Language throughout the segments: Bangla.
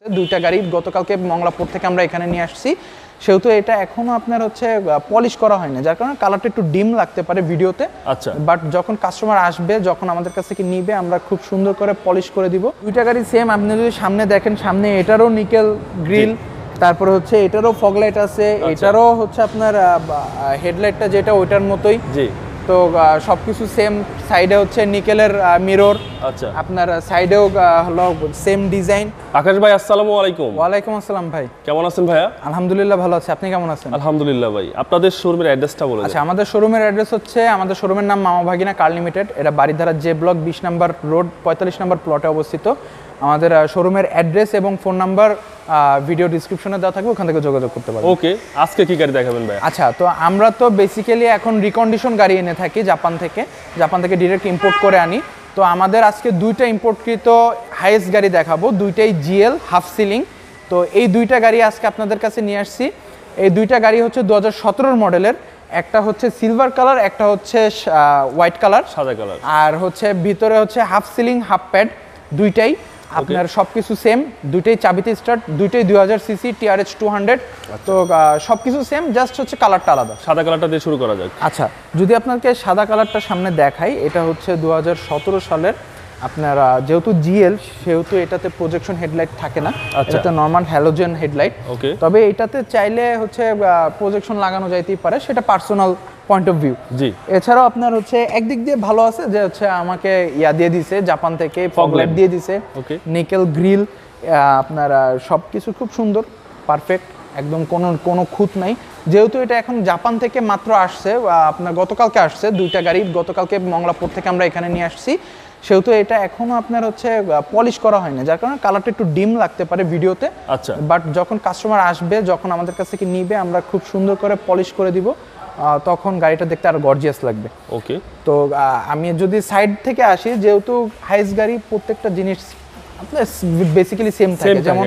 দুইটা গাড়ি গতকালকে মংলাপুর থেকে আমরা এখানে নিয়ে আসছি, সেহেতু এটা এখনো আপনার হচ্ছে পলিশ করা হয়নি, যার কারণে কালারটা একটু ডিম লাগতে পারে ভিডিওতে। আচ্ছা, বাট যখন কাস্টমার আসবে, যখন আমাদের কাছ থেকে নিবে, আমরা খুব সুন্দর করে পলিশ করে দিব। দুইটা গাড়ি সেম, আপনি যদি সামনে দেখেন, সামনে এটারও নিকেল গ্রিল, তারপরে হচ্ছে এটারও ফগ লাইট আছে, এটারও হচ্ছে আপনার হেডলাইটটা যেটা ওইটার মতোই। জি, তো সবকিছু সেম। সাইডে হচ্ছে নিকেলের মিরর। আচ্ছা, আপনার সাইডেও হলো সেম ডিজাইন। আকাশ ভাই, আসসালামু আলাইকুম। ওয়ালাইকুম আসসালাম ভাই, কেমন আছেন ভাইয়া? আলহামদুলিল্লাহ ভালো আছি, আপনি কেমন আছেন? আলহামদুলিল্লাহ ভাই। আপনাদের শোরুমের অ্যাড্রেসটা বলে দেন। আচ্ছা, আমাদের শোরুমের অ্যাড্রেস হচ্ছে, আমাদের শোরুমের নাম বাগিনা কার লিমিটেড। এটা বারিধারা জে ব্লক 20 নম্বর রোড 45 নম্বর প্লটে অবস্থিত। আমাদের শোরুমের অ্যাড্রেস এবং ফোন নাম্বার ভিডিও ডিসক্রিপশনে দেওয়া থাকবে, ওখান থেকে যোগাযোগ করতে পারবেন। ওকে, আজকে কি গাড়ি দেখাবেন ভাই? আচ্ছা, তো আমরা তো বেসিক্যালি এখন রিকন্ডিশন গাড়ি এনে থাকি জাপান থেকে ডিরেক্ট ইম্পোর্ট করে আনি। তো আমাদের আজকে দুইটা ইম্পোর্টকৃত হাইয়েস্ট গাড়ি দেখাবো, দুইটাই জিএল হাফ সিলিং। তো এই দুইটা গাড়ি আজকে আপনাদের কাছে নিয়ে আসছি। এই দুইটা গাড়ি হচ্ছে 2017 মডেলের, একটা হচ্ছে সিলভার কালার, একটা হচ্ছে হোয়াইট কালার, সাদা কালার, আর হচ্ছে ভিতরে হচ্ছে হাফ সিলিং হাফ প্যাড, দুইটাই আপনার সবকিছু সেম, দুইটাই চাবিতে স্টার্ট, দুইটাই 2000 সিসি TRH 200। তো সবকিছু সেম, জাস্ট হচ্ছে কালারটা আলাদা। সাদা কালারটা দিয়ে শুরু করা যাক। আচ্ছা, যদি আপনাকে সাদা কালারটা সামনে দেখাই, এটা হচ্ছে 2017 সালের। আপনার যেহেতু জিএল, সেহেতু এটাতে প্রজেকশন হেডলাইট থাকে না, এটাতে নর্মাল হ্যালোজেন হেডলাইট। তবে এটাতে চাইলে হচ্ছে প্রজেকশন লাগানো যাইতেই পারে, সেটা পার্সোনাল পয়েন্ট অফ ভিউ। জি, এছাড়াও আপনার হচ্ছে একদিক দিয়ে ভালো আছে যে হচ্ছে আমাকে দিয়ে দিছে জাপান থেকে, ফগ লাইট দিয়ে দিছে, নিকেল গ্রিল, আপনার সবকিছু খুব সুন্দর, পারফেক্ট, একদম কোনো খুঁত নাই। যেহেতু এটা এখন জাপান থেকে মাত্র আসছে, আপনার গতকালকে আসছে, দুইটা গাড়ি গতকালকে মংলাপুর থেকে আমরা এখানে নিয়ে আসছি, সেহেতু এটা এখনো আপনার হচ্ছে পলিশ করা হয়নি, যার কারণে কালারটা একটু ডিম লাগতে পারে ভিডিওতে। আচ্ছা, বাট যখন কাস্টমার আসবে, যখন আমাদের কাছ থেকে নিবে, আমরা খুব সুন্দর করে পলিশ করে দিব, তখন গাড়িটা দেখতে আরো গর্জিয়াস লাগবে। ওকে, তো আমি যদি সাইড থেকে আসি, যেহেতু হাইস গাড়ি প্রত্যেকটা জিনিস আপনার বেসিক্যালি সেম থাকে, যেমন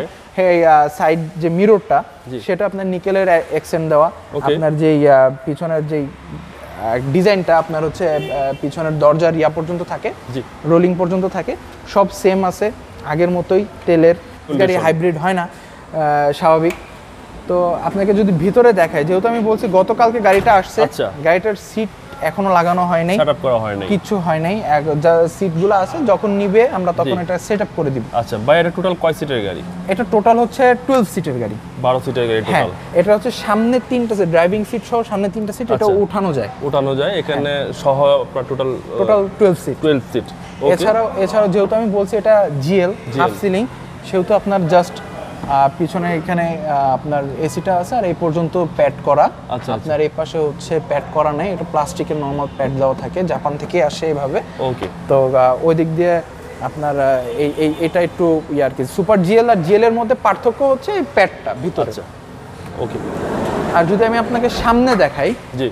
সাইড যে মিররটা, সেটা আপনার নিকেলের এক্সেন্ট দেওয়া, আপনার যেই পিছনের যেই ডিজাইনটা আপনার হচ্ছে পিছনের দরজার পর্যন্ত থাকে, রোলিং পর্যন্ত থাকে, সব সেম আছে আগের মতোই। তেলের গাড়ি হাইব্রিড হয় না, স্বাভাবিক। তো আপনাকে যদি ভিতরে দেখায়, যেহেতু আমি বলছি গতকালকে গাড়িটা আসছে, গাড়িটার সিট এখনো লাগানো হয় নাই, সেটআপ করা হয় নাই, কিছু হয় নাই। সিটগুলো আছে, যখন নিবে আমরা তখন এটা সেটআপ করে দিব। আচ্ছা ভাই, এটা টোটাল কয় সিটের গাড়ি? এটা টোটাল হচ্ছে 12 সিটের গাড়ি। 12 সিটের গাড়ি টোটাল। এটা হচ্ছে সামনে 3টা সিট, ড্রাইভিং সিট সহ সামনে 3টা সিট, এটা উঠানো যায় এখানে সহ আপনার টোটাল 12 সিট। এছাড়াও যেহেতু আমি বলছি এটা জিএল হাফ সিলিং, সেহেতু আপনার জাস্ট পিছনে এখানে আপনার এসিটা আছে, আর এই পর্যন্ত প্যাড করা। আপনার এই পাশে হচ্ছে প্যাড করা নেই, এটা প্লাস্টিকের নরমাল প্যাড দেওয়া থাকে, জাপান থেকে আসে এইভাবে। ওকে, তো ওই দিক দিয়ে আপনার এটা একটু আর কি সুপার জিএল আর জিএল এর মধ্যে পার্থক্য হচ্ছে এই প্যাডটা ভিতরে। ওকে, আর যদি আমি আপনাকে সামনে দেখাই, জি,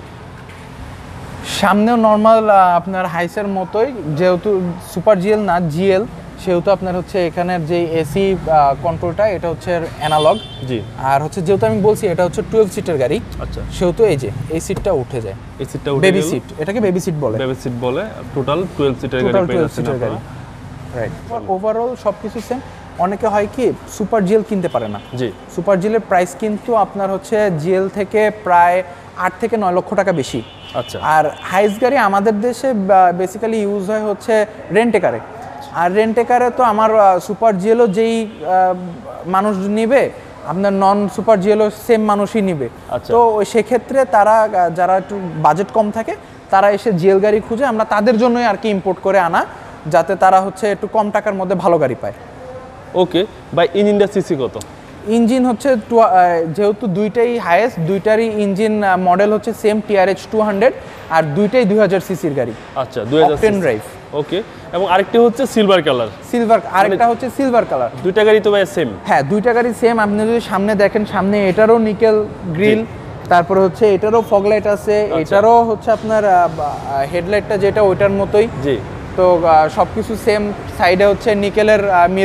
সামনেও নরমাল আপনার হাইসের মতোই, যেহেতু সুপার জিএল না জিএল, সেহেতু আপনার হচ্ছে এখানের যে এসি কন্ট্রোলটা, এটা হচ্ছে অ্যানালগ। জি, আর হচ্ছে যেহেতু আমি বলছি এটা হচ্ছে 12 সিটের গাড়ি, আচ্ছা, সেহেতু এই যে এই সিটটা উঠে যায়, এই সিটটা উঠে বেবি সিট, এটাকে বেবি সিট বলে। টোটাল 12 সিটের গাড়ি। রাইট, ওভারঅল সবকিছু সেম। অনেকে হয় কি সুপার জিএল কিনতে পারে না। জি, সুপার জিএলের প্রাইস কিন্তু আপনার হচ্ছে জিএল থেকে প্রায় 8 থেকে 9 লক্ষ টাকা বেশি। আচ্ছা, আর হাইস গাড়ি আমাদের দেশে বেসিক্যালি ইউজ হয় হচ্ছে রেন্টেকারে, আর রেন্টেকারে তো আমার সুপার জিএলও যেই মানুষ নিবে, আপনার নন সুপার জিএলও সেম মানুষই নিবে। তো সেক্ষেত্রে তারা যারা একটু বাজেট কম থাকে, তারা এসে জিএল গাড়ি খুঁজে, আমরা তাদের জন্যই আর কি ইম্পোর্ট করে আনা, যাতে তারা হচ্ছে একটু কম টাকার মধ্যে ভালো গাড়ি পায়। ওকে ভাই, ইঞ্জিনটা সিসি কত? ইঞ্জিন হচ্ছে যেহেতু দুইটাই হাইয়েস্ট, দুইটারই ইঞ্জিন মডেল হচ্ছে সেম TRH 200, আর দুইটাই 2000 সিসির গাড়ি। আচ্ছা, 2010 ড্রাইভ। ওকে, এবং আরেকটি হচ্ছে সিলভার কালার। আরেকটা হচ্ছে সিলভার কালার। দুইটা গাড়ি তো ভাই সেম? হ্যাঁ, দুইটা গাড়ি সেম। আপনি যদি সামনে দেখেন, সামনে এটারও নিকেল গ্রিল, তারপরে হচ্ছে এটারও ফগ লাইট আছে, এটারও হচ্ছে আপনার হেডলাইটটা যেটা ওইটার মতোই। জি, তো সবকিছু সেম। সাইডে হচ্ছে নিকেলের মিরর,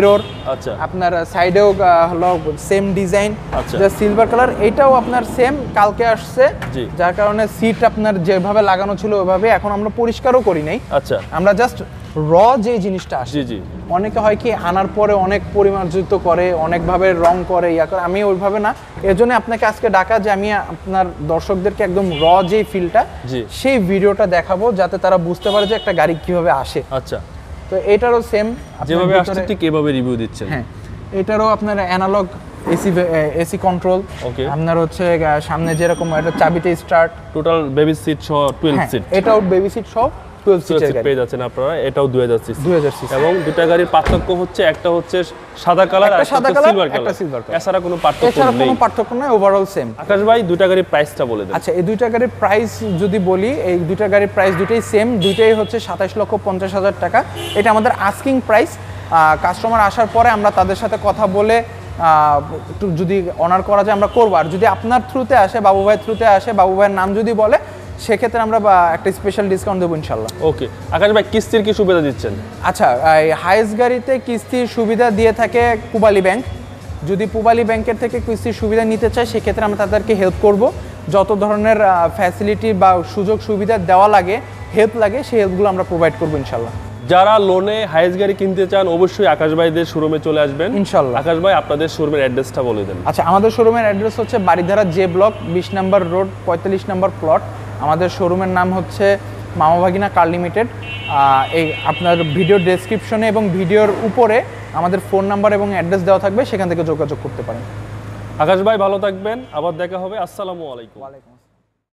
আচ্ছা আপনার সাইডেও হলো সেম ডিজাইন, আচ্ছা যা সিলভার কালার, এটাও আপনার সেম কালকে আসছে, যার কারণে সিট আপনার যেভাবে লাগানো ছিল ওইভাবে, এখন আমরা পরিষ্কারও করি নাই। আচ্ছা আমরা জাস্ট র যে জিনিসটা আসে, জি জি, অনেকে হয় কি আনার পরে অনেক পরিমার্জিত করে, অনেকভাবে রং করে, ইয়া করে, আমি ওইভাবে না। এর জন্য আপনাকে আজকে ডাকা যে আমি আপনার দর্শকদেরকে একদম র যে ফিলটা সেই ভিডিওটা দেখাবো, যাতে তারা বুঝতে পারে যে একটা গাড়ি কিভাবে আসে। আচ্ছা, তো এটারও সেম যেভাবে আসছে ঠিক এভাবে রিভিউ দিচ্ছেন। হ্যাঁ, এটারও আপনার অ্যানালগ এসি কন্ট্রোল, আপনার হচ্ছে সামনে যেরকম একটা চাবিতে স্টার্ট, টোটাল বেবি সিট সহ 12 সিট, এটাও বেবি সিট সহ 12 সিটের গাড়ি পেয়ে যাচ্ছেন আপনারা। এটাও 2000 সিসি, 2000 সিসি। এবং দুটো গাড়ির পার্থক্য হচ্ছে একটা হচ্ছে সাদা কালার আর একটা সিলভার কালার, এছাড়া কোনো পার্থক্য নেই, ওভারঅল সেম। আকাশ ভাই দুটো গাড়ির প্রাইসটা বলে দেন। আচ্ছা, এই দুইটা গাড়ির প্রাইস যদি বলি, এই দুইটা গাড়ির প্রাইস দুটোই সেম, দুইটাই হচ্ছে 27,50,000 টাকা। এটা আমাদের আস্কিং প্রাইস। কাস্টমার আসার পরে আমরা তাদের সাথে কথা বলে একটু যদি অনার করা যায় আমরা করবো। আর যদি আপনার থ্রুতে আসে, বাবু ভাইয়ের থ্রুতে আসে, বাবু ভাইয়ের নাম যদি বলে, সেক্ষেত্রে আমরা একটা স্পেশাল ডিসকাউন্ট দেবো ইনশাল্লাহ। ওকে, আকাশ ভাই কিস্তির কি সুবিধা দিচ্ছেন? আচ্ছা, এই হাইস গাড়িতে কিস্তির সুবিধা দিয়ে থাকে পূবালী ব্যাংক। যদি পূবালী ব্যাংকের থেকে কিস্তির সুবিধা নিতে চায়, সেক্ষেত্রে আমরা তাদেরকে হেল্প করব। যত ধরনের ফ্যাসিলিটি বা সুযোগ সুবিধা দেওয়া লাগে, হেল্প লাগে, সেই হেল্পগুলো আমরা প্রোভাইড করবো ইনশাল্লাহ। যারা লোনে হাইস গাড়ি কিনতে চান, অবশ্যই আকাশ ভাইদের শোরুমে চলে আসবেন ইনশাল্লাহ। আকাশ ভাই আপনাদের শোরুমের অ্যাড্রেসটা বলে দেন। আচ্ছা, আমাদের শোরুমের অ্যাড্রেস হচ্ছে বারিধারা জে ব্লক 20 নম্বর রোড 45 নম্বর প্লট। আমাদের শোরুমের নাম হচ্ছে বাগিনা কার লিমিটেড। এই আপনার ভিডিও ডেসক্রিপশনে এবং ভিডিওর উপরে আমাদের ফোন নাম্বার এবং অ্যাড্রেস দেওয়া থাকবে, সেখান থেকে যোগাযোগ করতে পারেন। আকাশ ভাই ভালো থাকবেন, আবার দেখা হবে। আসসালামু আলাইকুম।